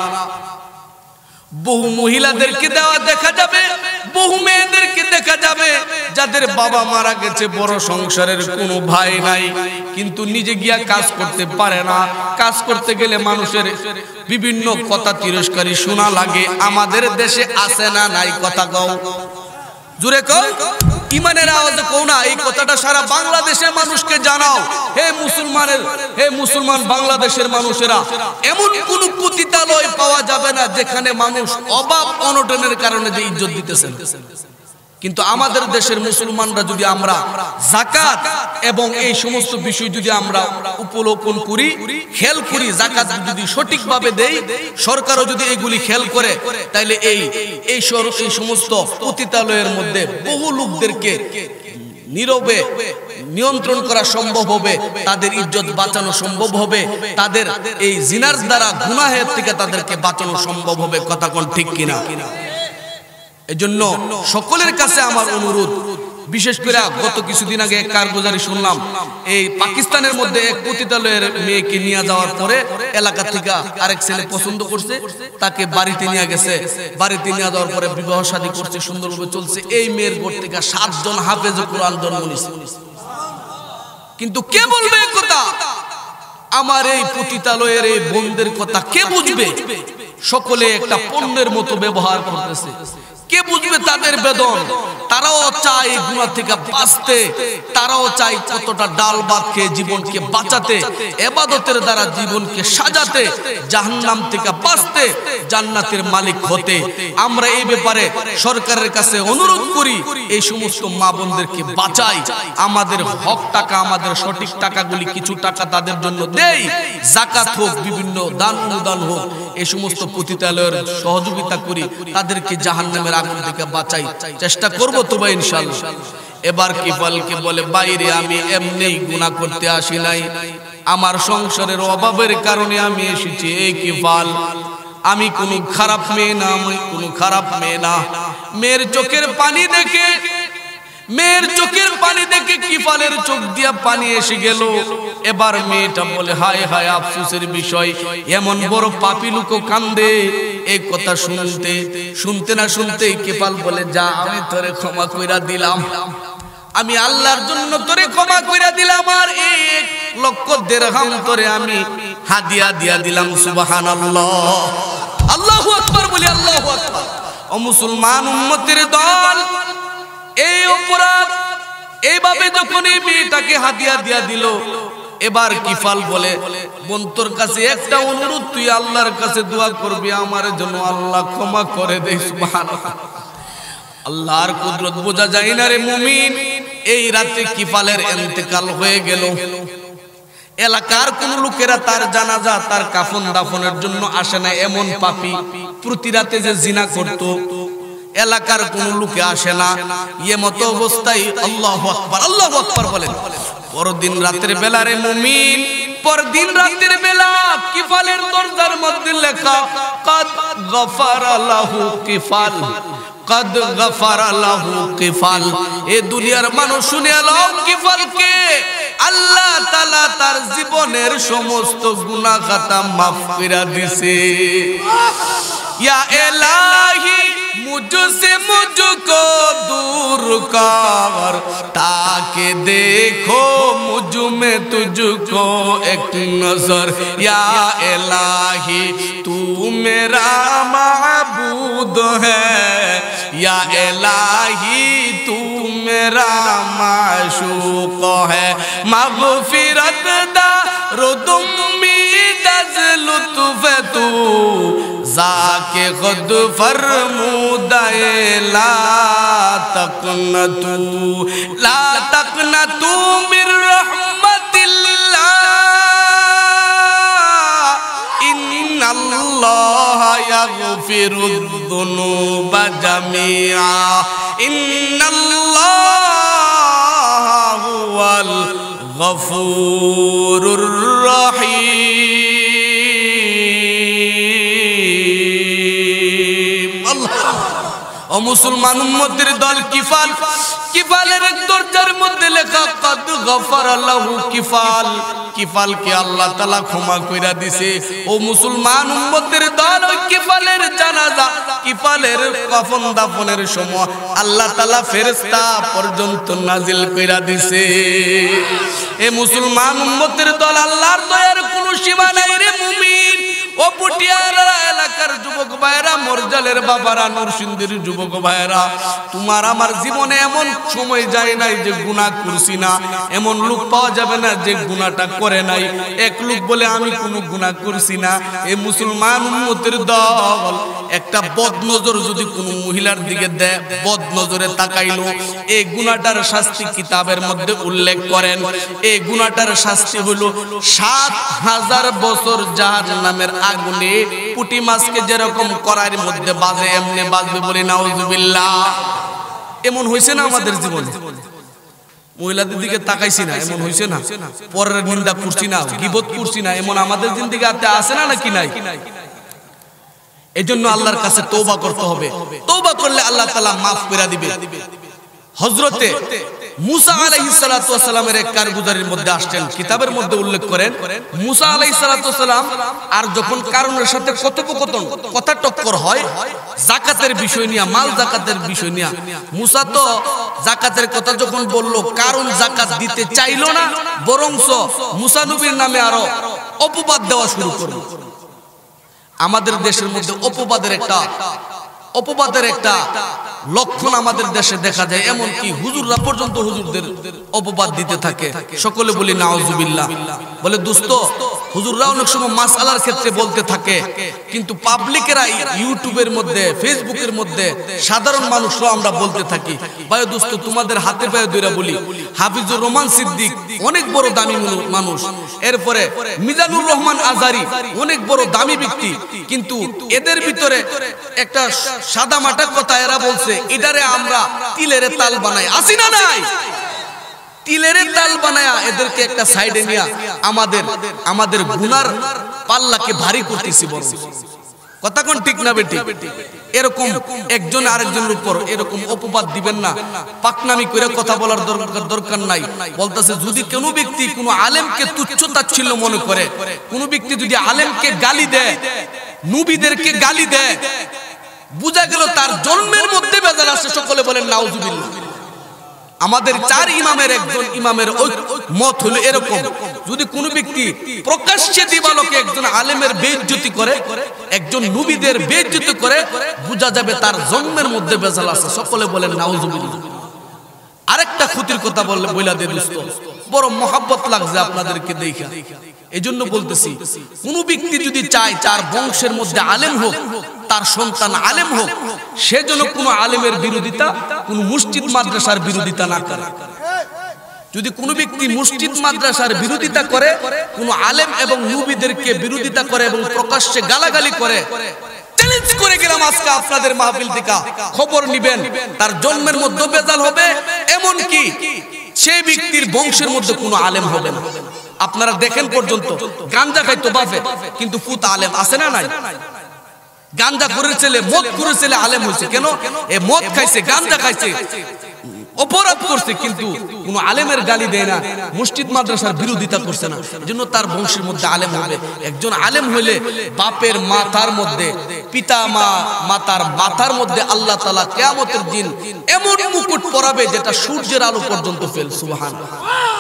বহু মহিলাদেরকে দেওয়া দেখা যাবে, বহু মেয়েদেরকে দেখা যাবে যাদের বাবা মারা গেছে, বড় সংসারের কোনো ভাই নাই, কিন্তু নিজে গিয়া কাজ করতে পারে না, কাজ করতে গেলে মানুষের বিভিন্ন কথা তিরস্কারী শোনা লাগে। আমাদের দেশে আছে না নাই? কথা কও, জুড়ে কও, ইমানের আওয়াজে কও না, এই কথাটা সারা বাংলাদেশের মানুষকে জানাও। হে মুসলমান বাংলাদেশের মানুষেরা, এমন কোন পতিতালয় পাওয়া যাবে না যেখানে মানুষ অভাব অনটনের কারণে যে ইজ্জত দিতেছেন। কিন্তু আমাদের দেশের মুসলমানরা যদি আমরা যাকাত এবং এই সমস্ত বিষয় যদি আমরা উপলোকন করি, খেয়াল করি, যাকাত যদি সঠিকভাবে দেই, সরকারও যদি এগুলি খেয়াল করে, তাইলে এই সমস্ত পতিতালয়ের মধ্যে বহু লোকদেরকে নীরবে নিয়ন্ত্রণ করা সম্ভব হবে, তাদের ইজ্জত বাঁচানো সম্ভব হবে, তাদের এই জিনার দ্বারা গুনাহের থেকে তাদেরকে বাঁচানো সম্ভব হবে। কথা কোন ঠিক কিনা? এজন্য সকলের কাছে আমার অনুরোধ, বিশেষ করে গত কিছুদিন আগে এক কারগুজারি শুনলাম, এই পাকিস্তানের মধ্যে এক পতিতালয়ের মেয়েকে নিয়ে যাওয়ার পরে এলাকা থেকে আরেক ছেলে পছন্দ করছে, তাকে বাড়িতে নিয়ে গেছে, বাড়িতে নিয়ে যাওয়ার পরে বিবাহ শাদী করছে, সুন্দরভাবে চলছে। এই মেয়ের ঘর থেকে 7 জন হাফেজ কোরআন জন্ম নিছে। কিন্তু কে বলবে এই কথা? আমার এই পতিতালয়ের এই বোনদের কথা কে বুঝবে? সকলে একটা পণ্যের মতো ব্যবহার করতেছে, কে বুঝবে তাদের বেদন? তারাও চায় গুনাহ থেকে বাঁচতে, তারাও চায় কতটা ডাল ভাত খেয়ে জীবনকে বাঁচাতে, ইবাদতের দ্বারা জীবনকে সাজাতে, জাহান্নাম থেকে বাঁচতে, জান্নাতের মালিক হতে। আমরা এই ব্যাপারে সরকারের কাছে অনুরোধ করি, এই সমস্ত মা বোনদেরকে বাঁচাই, আমাদের হক টাকা, আমাদের সঠিক টাকাগুলি কিছু টাকা তাদের জন্য দেই, যাকাত হোক, বিভিন্ন দান অনুদান হোক, এই সমস্ত পতিতালয়ের সহযোগিতা করি, তাদেরকে জাহান্নামের আগুন থেকে বাঁচাই, চেষ্টা করব তো ভাই ইনশাআল্লাহ। এবার কিফালকে বলে, বাইরে আমি এমনি গুনাহ করতে আসি নাই, আমার সংসারের অভাবের কারণে আমি এসেছি। এই কিফাল, আমি কোনো খারাপ মেয়ে না, আমি কোনো খারাপ মেয়ে না। মেয়ের চোখের পানি দেখে কিফালের চোখ দিয়া পানি এসে গেল। এবার মেয়েটা বলে, হায় হায় আফসোসের বিষয়, এমন বড় পাপী লোকও কান্দে। এই কথা শুনতে না শুনতেই কিফাল বলে, যা আমি তোরে ক্ষমা কইরা দিলাম, আমি আল্লাহর জন্য তোরে ক্ষমা কইরা দিলাম, আর 1 লক্ষ দিরহাম তোরে আমি হাদিয়া দিয়া দিলাম। সুবহানাল্লাহ, আল্লাহু আকবার বলি, আল্লাহু আকবার। ও মুসলমান উম্মতের দল, এই অপরাধ এইভাবে যখন এই মেয়েটাকে হাদিয়া দিয়া দিল, এবার কিফাল বলে, বোন তোর কাছে একটা অনুরোধ, তুই আল্লাহর কাছে দোয়া করবি আমার জন্য আল্লাহ ক্ষমা করে দে। সুবহানাল্লাহ। আল্লাহর কুদরত বোঝা যায় না রে মুমিন। এই রাতে কিফালের ইন্তেকাল হয়ে গেল। এলাকার কোন লোকেরা তার জানাজা, তার কাফন দাফনের জন্য আসে না। এমন পাপী প্রতি রাতে যে জিনা করত, এলাকার কোন লোকে আসে না। মতো অবস্থায় আল্লাহু আকবার, আল্লাহু আকবার বলেন। পরদিন রাতের বেলা রে মুমিন, পরদিন রাতের বেলা কিফালের দরজার মধ্যে লেখা কাদ গফারা লাহু কিফাল, কাদ গফারা লাহু কিফাল। এ দুনিয়ার মানুষ শুনে নাও, কিফালকে আল্লাহ তাআলা তার জীবনের সমস্ত গুনাহ খাতা মাফ করে দিয়েছে। ইয়া ইলাহি मुझसे मुझको दूर कर, ताकि देखो मुझ में तुझको एक नजर। या इलाही तू मेरा माबूद है, या इलाही तू मेरा माशूक है। मग़फ़िरत दारुदुम दज़ लुत्फ़ तू जाके खुद फरमूदाए ला तक़नतू मिर रहमतिल्लाह, इन्नल्लाह यग़फ़िरुद्दुनूब जमीआ, इन्नल्लाह हुवल गफ़ूरुर रहीम। ও মুসলমান উম্মতের দল, কিফাল, কিফালের দরজার মধ্যে লেখা কাদ গফারা লাহু কিফাল, কিফালকে আল্লাহ তাআলা ক্ষমা কইরা দিছে। ও মুসলমান উম্মতের দল, ওই কিফালের জানাজা, কিফালের কাফন দাফনের সময় আল্লাহ তাআলা ফেরেশতা পর্যন্ত নাজিল কইরা দিছে। এ মুসলমান উম্মতের দল, আল্লাহর দয়ার কোনো সীমা নাই রে মুমিন। ও পুটিয়ারা এলাকার যুবক ভাইরা, মরজালের বাবারা, নরসিংদীর যুবক ভাইরা, তোমার আমার জীবনে এমন সময় যায় নাই যে গুনাহ করছি না। এমন লোক পাওয়া যাবে না যে গুনাহটা করে নাই। এক লোক বলে আমি কোনো গুনাহ করছি না। এই মুসলমান উম্মতের দল, একটা বদনজর যদি কোনো মহিলার দিকে দেয়, বদনজরে তাকাইলো, এই গুনাহটার শাস্তি কিতাবের মধ্যে উল্লেখ করেন। এই গুনাহটার শাস্তি হলো ৭,০০০ বছর জাহান্নামের আগুনে পুঁটি মাছকে যেরকম কড়াইয়ের মধ্যে বাজে এমনি বাজবে, বলি নাউজুবিল্লাহ। এমন হয়েছে না আমাদের জীবনে? মহিলাদের দিকে তাকাইছি না, এমন হয়েছে না? পরের নিন্দা করছি না, গীবত করছি না, এমন আমাদের জিন্দেগিতে আছে না, নাকি নাই? এজন্য আল্লাহর কাছে তওবা করতে হবে। তওবা করলে আল্লাহ তাআলা মাফ করে দিবে। হযরতে মুসা আলাইহিস সালাতু ওয়াস সালামের এক কারগুজারির মধ্যে আসছেন, কিতাবের মধ্যে উল্লেখ করেন, মুসা আলাইহিস সালাতু ওয়াস সালাম আর যখন কারুনের সাথে কথোপকথন, কথা টক্কর হয় যাকাতের বিষয় নিয়ে, মাল যাকাতের বিষয় নিয়ে। মুসা তো যাকাতের কথা যখন বলল, কারুন যাকাত দিতে চাইলো না, বরংস মুসা নবীর নামে আরো অপবাদ দেওয়া শুরু করলো। আমাদের দেশের মধ্যে অপবাদের একটা লক্ষণ আমাদের দেশে দেখা যায়। এমন কি হুজুররা পর্যন্ত হুজুরদের অপবাদ দিতে থাকে। সকলে বলি নাউজুবিল্লাহ। বলে দোস্ত, হুজুররা অনেক সময় মাসআলার ক্ষেত্রে বলতে থাকে, কিন্তু পাবলিকেরা ইউটিউবের মধ্যে, ফেসবুকের মধ্যে, সাধারণ মানুষরা আমরা বলতে থাকি। ভাই দোস্ত, তোমাদের হাতে পায়ে ধরে বলি, হাফিজুর রহমান সিদ্দিক অনেক বড় দামি মানুষ, এরপরে মিজানুর রহমান আজারি অনেক বড় দামি ব্যক্তি, কিন্তু এদের ভিতরে একটা সাদা মাটা কথা এরা বলছে, এটারে আমরা তিলের তাল বানাই। আসি না নাই? তিলের তাল বানায়া এদেরকে একটা সাইডে নিয়ে আমাদের গুনার পাল্লাকে ভারী করতেছি। বড় কথা কোন ঠিক না বেটি? এরকম একজন আরেকজনের উপর এরকম অপবাদ দিবেন না। পাকনামি করে কথা বলার দরকার নাই। বলতেছে, যদি কোনো ব্যক্তি কোনো আলেমকে তুচ্ছ তাচ্ছিল্য মনে করে, কোনো ব্যক্তি যদি আলেমকে গালি দেয়, নবীদেরকে গালি দেয়, বুঝা গেল তার জন্মের মধ্যে বেজাল আছে। সকলে বলেন নাউজুবিল্লাহ। আমাদের 4 ইমামের একজন ইমামের মত হলো এরকম, যদি কোনো ব্যক্তি প্রকাশ্যে দিবালোকে একজন আলেমের বেইজ্জতি করে, একজন নবীদের বেইজ্জতি করে, বুঝা যাবে তার জন্মের মধ্যে বেজাল আছে। সকলে বলেন নাউজুবিল্লাহ। আরেকটা ক্ষতির কথা বইলা দে দোস্ত, বড় মহব্বত লাগছে আপনাদেরকে দেখা। এজন্য বলতেছি, কোন ব্যক্তি যদি চায় তার বংশের মধ্যে আলেম হোক, তার সন্তান আলেম হোক, সে যেন কোন আলেমের বিরোধিতা, কোন মসজিদ মাদ্রাসার বিরোধিতা না করে। যদি কোন ব্যক্তি মসজিদ মাদ্রাসার বিরোধিতা করে, কোন আলেম এবং নবীদেরকে বিরোধিতা করে এবং প্রকাশ্যে গালাগালি করে, চ্যালেঞ্জ করে গেলাম আজকে আপনাদের মাহফিল থেকে, খবর নিবেন তার জন্মের মধ্যে বেজাল হবে, এমন কি সেই ব্যক্তির বংশের মধ্যে কোনো আলেম হবে না। আপনারা দেখেন পর্যন্ত গাঞ্জা খাইতো বাপে, কিন্তু পুত আলেম আছে না নাই? গাঞ্জা করে ছেলে, মদ করে ছেলে আলেম হয়েছে কেন? এ মদ খাইছে, গাঞ্জা খাইছে, অপরাধ করছে, কিন্তু কোন আলেমের গালি দেয় না, মসজিদ মাদ্রাসার বিরোধিতা করছে না, এজন্য তার বংশের মধ্যে আলেম হবে। একজন আলেম হইলে বাপের মাথার মধ্যে, পিতা মাতার মাথার মধ্যে আল্লাহ তাআলা কিয়ামতের দিন এমন মুকুট পরাবে যেটা সূর্যের আলো পর্যন্ত ফেল। সুবহানাল্লাহ।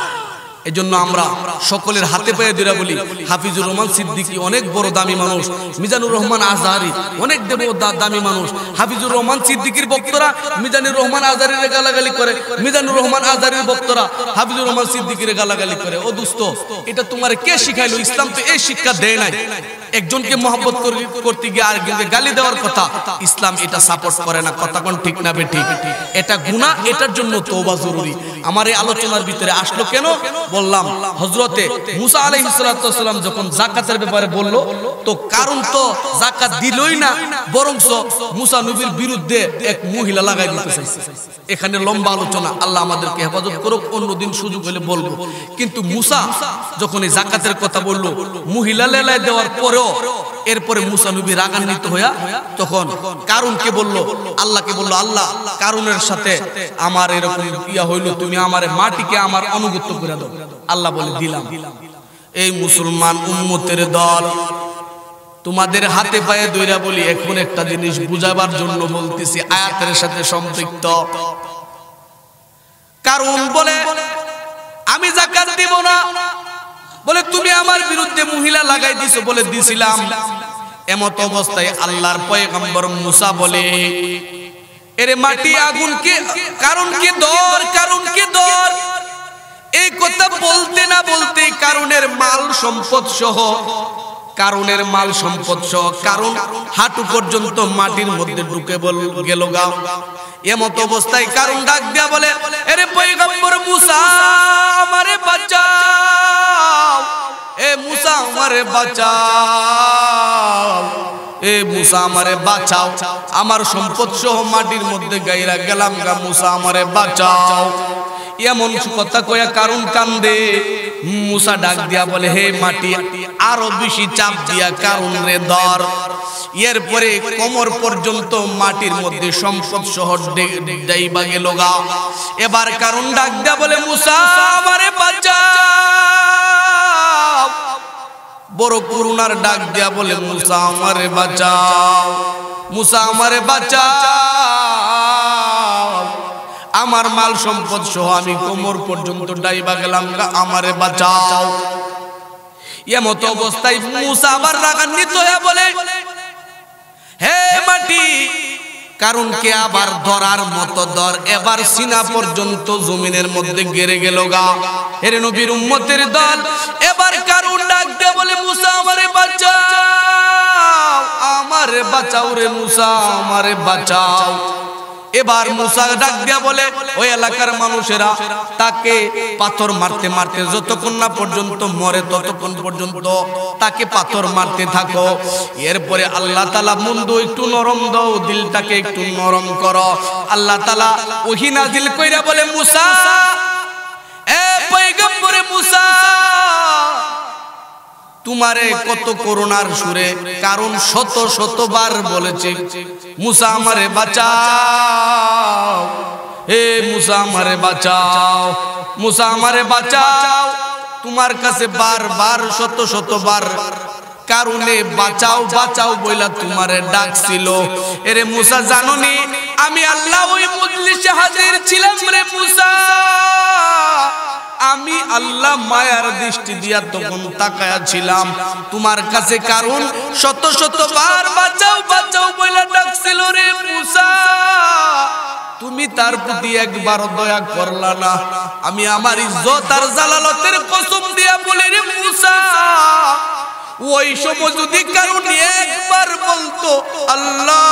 এজন্য আমরা সকলের হাতে পায়ে ধরে বলি, হাফিজুর রহমান সিদ্দিকী অনেক বড় দামি মানুষ, মিজানুর রহমান আজহারি অনেক দামি মানুষ। হাফিজুর রহমান সিদ্দিকীর ভক্তরা মিজানুর রহমান আজহারির গালাগালি করে, মিজানুর রহমান আজহারির ভক্তরা হাফিজুর রহমান সিদ্দিকীর গালাগালি করে। ও দোস্ত, এটা তোমার কে শিখাইলো? ইসলাম তো এই শিক্ষা দেয় নাই। একজনকে মহব্বত করতে গিয়ে আরেকজনকে গালি দেওয়ার কথা ইসলাম এটা সাপোর্ট করে না। কথা কোন ঠিক না বেঠিক? এটা গুনাহ, এটার জন্য তওবা জরুরি। আমার এই আলোচনার ভিতরে আসলো কেন বললাম, হযরতে মুসা আলাইহিস সালাম যখন যাকাতের ব্যাপারে বলল, তো কারণ তো যাকাত দিলই না, বরংস মুসা নবীর বিরুদ্ধে এক মহিলা লাগাই দিতে চাইছে। এখানে লম্বা আলোচনা, আল্লাহ আমাদেরকে হেফাজত করুক, অন্যদিন সুযোগ হলে বলবো। কিন্তু মুসা যখন এই যাকাতের কথা বলল, মহিলা লেলাই দেওয়ার পরেও এরপরে মুসা নবী রাগান্বিত হইয়া তখন কারুনকে বলল, আল্লাহকে বলল, আল্লাহ কারুনের সাথে আমার এরকম ইয়া হইল, তুমি আমারে মাটিকে আমার অনুগত করে দাও। আল্লাহ বলে, দিলাম। এই মুসলমান উম্মতের দল, তোমাদের হাতে পায়ে দইরা বলি, এখন একটা জিনিস বুঝাবার জন্য বলতেছি, আয়াতের সাথে সম্পৃক্ত। কারণ বলে আমি যাকাত দিব না, বলে তুমি আমার বিরুদ্ধে মহিলা লাগাই দিছো, বলে দিছিলাম। এমত অবস্থায় আল্লাহর পয়গম্বর মুসা বলে, এরে মাটি আগুনকে কারণকে ধর, কারণকে ধর। এই কথা বলতে না বলতে কারণের মাল সম্পদ সহ, কারণের মাল সম্পদ সহ কারণ হাঁটু পর্যন্ত মাটির মধ্যে ঢুকে গেল গা। এমত অবস্থায় কারণ ডাক দিয়া বলে, এরে পয়গম্বর মুসা আমারে বাঁচাও, এ মুসা আমারে বাঁচাও, এ মুসা আমারে বাঁচাও, আমার সম্পদ সহ মাটির মধ্যে গাইরা গেলাম গা, মুসা আমারে বাঁচাও। এমন কথা কয়া কারণ কান্দে। মুসা ডাক দিয়া বলে, হে মাটি, আরো বেশি চাপ দিয়া কারণ রে ধর। এরপরে কোমর পর্যন্ত মাটির মধ্যে সম্পদ সহ ডাইবা গেল গা। এবার কারণ ডাক দিয়া বলে, মুসা আমারে বাঁচাও। বড় করুণার ডাক দিয়া বলে, মুসা আমারে বাঁচাও, মুসা আমারে বাঁচাও, আমার মাল সম্পদ সহ আমি কোমর পর্যন্ত ডাইবা গেলাম, আমারে বাঁচাও। এমত অবস্থায় মুসা আবার রাগান্বিত হয়ে বলে, হে মাটি, কারণকে আবার ধরার মতো ধর। এবার সিনা পর্যন্ত জমিনের মধ্যে গেড়ে গেল গা। এর নবীর উম্মতের দল, এবার কারণ ডাক দিয়ে বলে, মুসা আমারে বাঁচাও, আমারে বাঁচাও রে মুসা, আমারে বাঁচাও। এবার মুসা ডাক দিয়া বলে, ওই এলাকার মানুষেরা তাকে পাথর মারতে মারতে যতক্ষণ না পর্যন্ত মরে ততক্ষণ পর্যন্ত তাকে পাথর মারতে থাকো। এরপরে আল্লাহ তাআলা মুন্ডু একটু নরম দাও, দিলটাকে একটু নরম করো। আল্লাহ তাআলা ওহী নাযিল কইরা বলে, মুসা, এ পয়গম্বরে মুসা, তোমারে কত করুণার সুরে কারণ শত শতবার বলেছে, মুসা আমারে বাঁচাও, হে মুসা আমারে বাঁচাও, মুসা আমারে বাঁচাও। তোমার কাছে বারবার শত শতবার কারণে বাঁচাও বাঁচাও বইলা তোমারে ডাকছিল। এরে মুসা, জানোনি আমি আল্লাহ ওই মজলিসে হাজির ছিলাম রে মুসা। আমি আল্লাহ মায়ার দৃষ্টি দিয়া তখন তাকায়া ছিলাম তোমার কাছে, কারণ শত শতবার বাঁচাও বাঁচাও বইলা ডাকছিল রে মুসা। তুমি তার প্রতি একবার দয়া করলা না। আমি আমার ইজ্জত আর জালালতের কসম দিয়া বলি রে মুসা, ওই সময় যদি কারণ একবার বলতো আল্লাহ,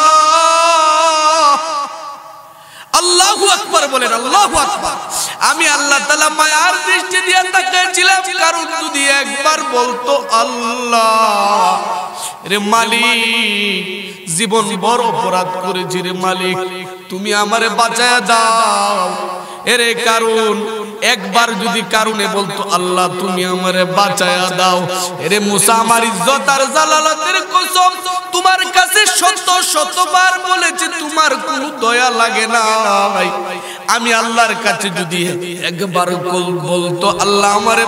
আল্লাহু আকবার বলেন, আল্লাহু আকবার, আমি আল্লাহ তাআলা মায়ার দৃষ্টি দিয়ে তাকিয়েছিলাম, কারণ যদি একবার বলতো আল্লাহ রে মালিক, জীবন বড় অপরাধ করেছি রে মালিক, তুমি আমারে বাঁচায়া দাও। এরে কারণ একবার যদি কারণে বলতো আল্লাহ তুমি আমারে বাঁচায়া দাও, এরে মুসা আমার ইজ্জত আর জালালতের কসম তোমার কাছে শত শতবার বলেছে তোমার কোনো দয়া লাগে না। আমি আল্লাহর কাছে যদি একবার বলতো আল্লাহ আমারে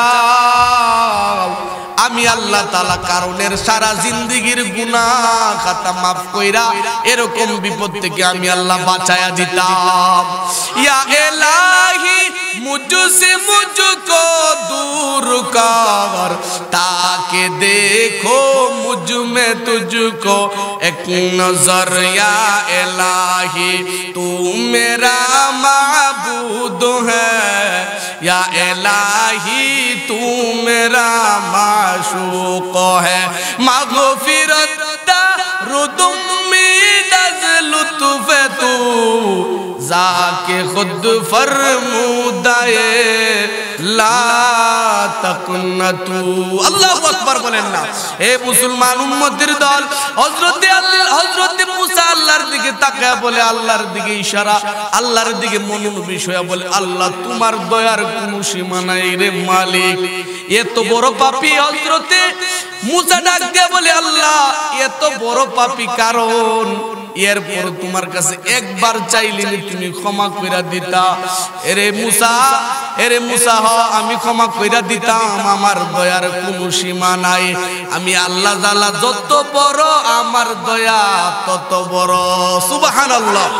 বাঁচাও, আমি আল্লাহ তাআলা কারণের সারা জিন্দেগীর গুনাহ খাতা মাফ কইরা এরকম বিপদ থেকে আমি আল্লাহ বাঁচায়া দিতাম। ইয়া ইলাহি মুঝসে মুঝকো दूर कर, ताके देखो मुझ में तुझको एक नजर, या इलाही तू मेरा माबूद है, या इलाही तू मेरा माशूक है, मगफिरत रुदुम दज लुत्फ तू जाके खुद फरमुदाए ला তাকুন্নাতু। আল্লাহু আকবার বলেন না। এ মুসলমান উম্মতের দল, হযরতে মুসা আল্লাহর দিকে তাকায় বলে, আল্লাহর দিকে ইশারা, আল্লাহর দিকে মনোনিবেশ হয়ে বলে আল্লাহ তোমার দয়ার কোনো সীমা নাই রে মালিক। এত বড় পাপী হযরতে মুসা ডাক দিয়ে বলে আল্লাহ এত বড় পাপী, কারণ এরপর তোমার কাছে একবার চাইলে তুমি ক্ষমা কইরা দিতা। এরে মুসা আমি ক্ষমা কইরা দিতাম, আমার দয়ার কোনো সীমা নাই। আমি আল্লাহ তাআলা যত বড় আমার দয়া তত বড়। সুবহানাল্লাহ।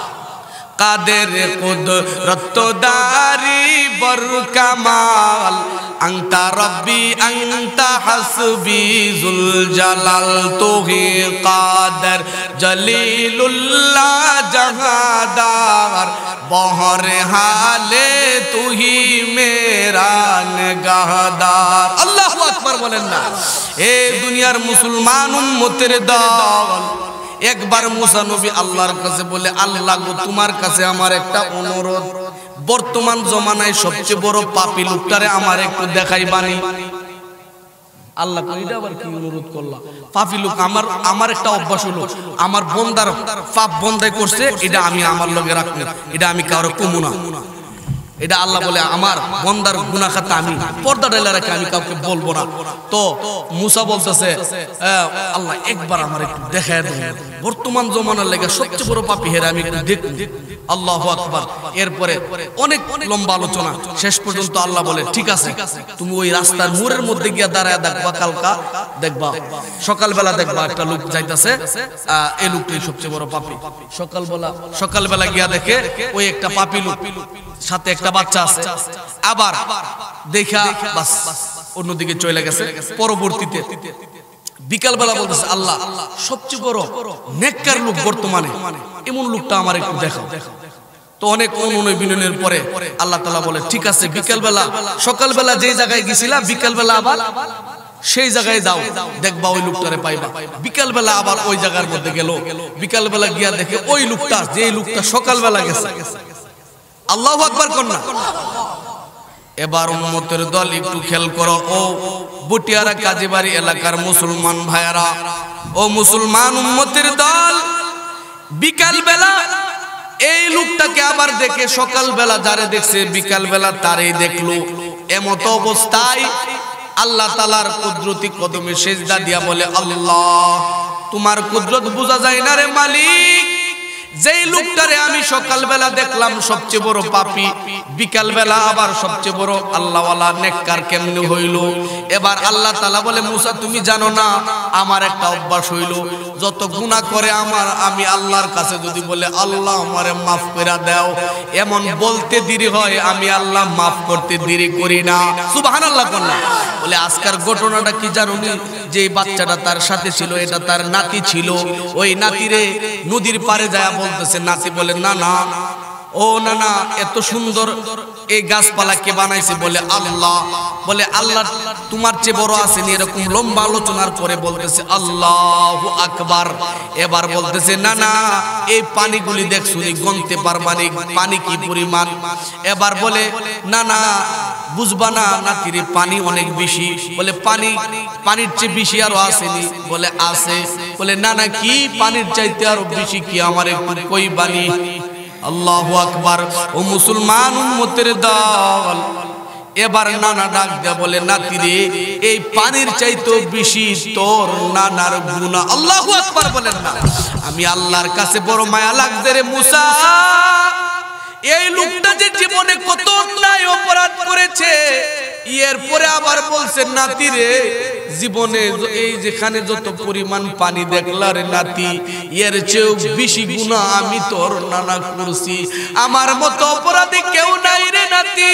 কাদের কুদরত দারি বর কামাল, আনতা রব্বি আনতা হাসবি জুল জালাল, তুহি কাদের জলিলুল্লাহ জাহাদার, বহর হালে তুহি মেরা নিগাহদার। আল্লাহু আকবার বলেন না। এ দুনিয়ার মুসলমান উম্মতের দল, একবার মুসা নবী আল্লাহর কাছে বলে আল্লাহ গো তোমার কাছে আমার একটা অনুরোধ, বর্তমান জমানায় সবচেয়ে বড় পাপী লোকটারে আমার একটু দেখাইবানি। আল্লাহ কইটা আবার কি অনুরোধ করলা? পাপী লোক আমার একটা অভ্যাস হলো, আমার বন্দার পাপ বন্দাই করছে, এটা আমি আমার লগে রাখবো, এটা আমি কারো কমু না। এটা আল্লাহ বলে আমার বন্দার গুনাহ খাতা আমি পর্দা ডাইলা রাখি, আমি কাউকে বলবো না। তো মুসা বলতেছে আল্লাহ একবার আমার একটু দেখায় দেন, বর্তমান জমানার লেগে সবচেয়ে বড় পাপী হেরে আমি একটু দেখব। আল্লাহু আকবার। এরপরে অনেক লম্বা আলোচনা, শেষ পর্যন্ত আল্লাহ বলে ঠিক আছে তুমি ওই রাস্তার মোড়ের মধ্যে গিয়া দাঁড়ায় দেখবা, কালকা দেখবা সকালবেলা দেখবা একটা লোক যাইতাছে, এই লোকটাই সবচেয়ে বড় পাপী। সকালবেলা গিয়া দেখে ওই একটা পাপী লোক, সাথে একটা বাচ্চা আছে, আবার দেখা বাস অন্যদিকে চলে গেছে। পরবর্তীতে বিকালবেলা বলতেছে আল্লাহ সবচেয়ে বড় নেককার লোক বর্তমানে এমন লোকটা আমার একটু দেখাও। তো অনেক অনুনয় বিনয়ের পরে আল্লাহ তাআলা বলে ঠিক আছে বিকালবেলা, সকালবেলা যে জায়গায় গেছিলা বিকালবেলা আবার সেই জায়গায় যাও, দেখবা ওই লোকটারে পাইবা। বিকালবেলা আবার ওই জায়গার মধ্যে গেল, বিকালবেলা গিয়া দেখে ওই লোকটা, যে লোকটা সকালবেলা গেছে। আল্লাহু আকবার কন্যা। এবার উম্মতের দল একটু খেয়াল করো, ও বটিয়ারা কাজীবাড়ি এলাকার মুসলমান ভাইয়েরা, ও মুসলমান উম্মতের দল, বিকালবেলা এই লোকটাকে আবার দেখে সকালবেলা যারে দেখছে বিকালবেলা তারই দেখলো। এমত অবস্থায় আল্লাহ তাআলার কুদরতি কদমে সেজদা দিয়া বলে আল্লাহ তোমার কুদরত বোঝা যায় না রে মালিক, যেই লোকটারে আমি সকালবেলা দেখলাম সবচেয়ে বড় পাপী, বিকালবেলা আবার সবচেয়ে বড় আল্লাহওয়ালা নেককার কেমনে হইল? এবার আল্লাহ তাআলা বলে মুসা তুমি জানো না আমার একটা অভ্যাস হইল, যত গুনাহ করে আমি আল্লাহর কাছে যদি বলে আল্লাহ আমারে মাফ করে দাও, এমন বলতে দেরি হয়, আমি আল্লাহ মাফ করতে দেরি করি না। সুবহানাল্লাহ বলনা। বলে আজকের ঘটনাটা কি জানুনি? যে বাচ্চাটা তার সাথে ছিল এটা তার নাতি ছিল। ওই নাতিরে নদীর পারে যায় বলতেছে, নাতি বলে না না, ও না না, এত সুন্দর এই গাছপালা কে বানাইছে? বলে আল্লাহ। বলে আল্লাহ তোমার চেয়ে বড় আসেনি। এরকম লম্বা আলোচনার পরে বলতেছে আল্লাহু আকবার। এবার বলতেছে না না, এই পানিগুলি দেখছুনি, গনতে পারবানি পানি কি পরিমাণ। এবার বলে না না, বুঝবা না নাতিরে, পানি অনেক বেশি। বলে পানির চেয়ে বেশি আরো আসেনি? বলে আছে। বলে না না, কি পানির চাইতে আরো বেশি কি, আমার একটু কইবানি। আল্লাহু আকবার। ও মুসলমান উম্মতের দল, এবার নানা ডাক দেয়া বলে নাতিরে, এই পানির চাইতে বেশি তোর নানার গুনাহ। আল্লাহু আকবার বলেন না। আমি আল্লাহর কাছে বড় মায়া লাগছে রে মুসা, এই লোকটা যে জীবনে কত অন্যায় অপরাধ করেছে, এরপরে আবার বলছে নাতিরে, জীবনে এই যেখানে যত পরিমাণ পানি দেখলা রে নাতি, এর চেয়েও বেশি গুনাহ আমি তোর নানা করছি। আমার মতো অপরাধী কেউ নাই রে নাতি,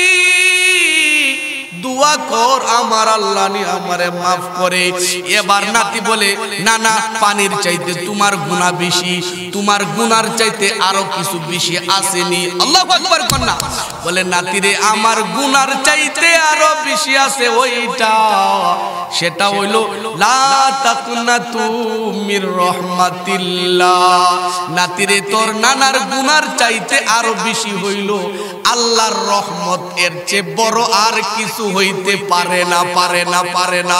দুয়া কর আমার আল্লাহ নি আমারে মাফ করে। এবার নাতি বলে না না, পানির চাইতে তোমার গুনাহ বেশি, তোমার গুনার চাইতে আরো কিছু বেশি আসেনি। আল্লাহু আকবার কন্যা। বলে নাতিরে, আমার গুনার চাইতে আরো বেশি আছে ওইটা, সেটা হইল লা তাকনাতু মির রাহমাতিল্লাহ। নাতিরে, তোর নানার গুনার চাইতে আরো বেশি হইল আল্লাহর রহমত, এর চেয়ে বড় আর কিছু হইতে পারে না, পারে না, পারে না।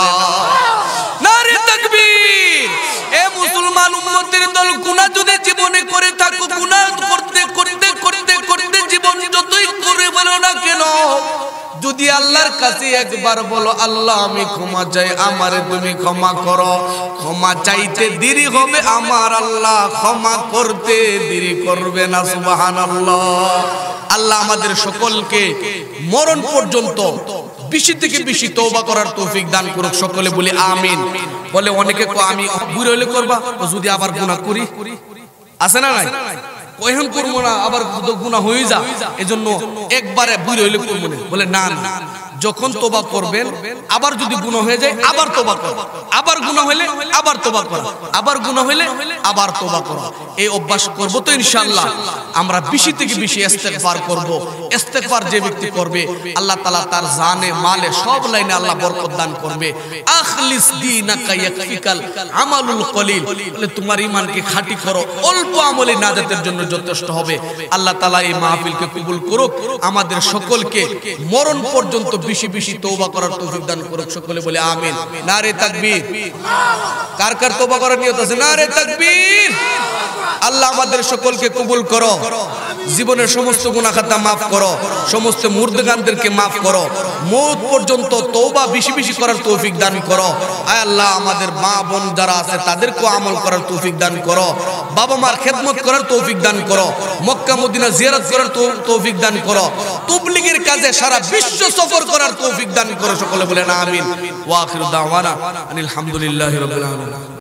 নারে তাকবীর। এ মুসলমান উম্মতের দল, গুনাহ যদি জীবনে করে থাকো, গুনাহ করতে করতে করতে করতে জীবন যতই করে বলো না কেন, যদি আল্লাহর কাছে একবার বলো আল্লাহ আমি ক্ষমা চাই, আমারে তুমি ক্ষমা করো, ক্ষমা চাইতে দেরি হবে, আমার আল্লাহ ক্ষমা করতে দেরি করবে না। সুবহানাল্লাহ। আল্লাহ আমাদের সকলকে মরণ পর্যন্ত বেশি থেকে বেশি তওবা করার তৌফিক দান করুক। সকলে বলি আমিন। বলে অনেকে আমি বুড়ো হলে করবা, যদি আবার গুনাহ করি, আছে না নাই? কখন করবো না, আবার গুনাহ হয়ে যা, এজন্য একবারে বুড়ো হইলে করবো না। বলে না না, যখন তোবা করবেন, আবার যদি গুনাহ হয়ে যায় আবার তোবা করো, আবার গুনাহ হইলে আবার তোবা করো, আবার গুনাহ হইলে আবার তোবা করো। এই অভ্যাস করব তো ইনশাআল্লাহ আমরা বেশি থেকে বেশি ইস্তেগফার করব। ইস্তেগফার যে ব্যক্তি করবে, আল্লাহ তাআলা তার জানে মালে সব লাইনে আল্লাহ বরকত দান করবে। আখলিস দীনাকা ইয়াকফিকাল আমালুল কলিল। বলে তোমার ঈমানকে খাঁটি করো, অল্প আমলে নাজাতের জন্য যথেষ্ট হবে। আল্লাহ তাআলা এই মাহফিলকে কবুল করুক, আমাদের সকলকে মরণ পর্যন্ত বেশি বেশি তওবা করার তৌফিক দান করুক। সকলে বলে আমিন। নারে তাকবীর। কার কার তওবা করার নিয়ত আছে? নারে তাকবীর। আল্লাহ আমাদের সকলকে কবুল করো, জীবনের সমস্ত গুনাহ খাতা মাফ করো, সমস্ত মুর্দাগানদেরকে মাফ করো, মওত পর্যন্ত তওবা বেশি বেশি করার তৌফিক দান করো। আয় আল্লাহ, আমাদের মা বোন যারা আছে তাদেরকেও আমল করার তৌফিক দান করো, বাবা মার খেদমত করার তৌফিক দান করো, মক্কা মদিনা জিয়ারত করার তৌফিক দান করো, তাবলীগের কাজে সারা বিশ্ব সফর করার তৌফিক দান করো। সকলে বলেন আমিন। ওয়া আখিরু দাওয়ানা আনিল হামদুলিল্লাহি রাব্বিল আলামিন।